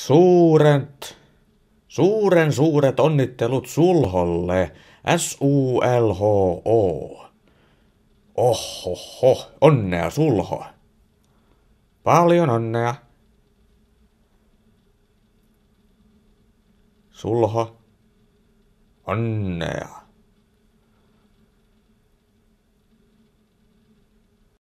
Suuret onnittelut Sulholle. SULHO. Ohoho, onnea Sulho. Paljon onnea. Sulho, onnea.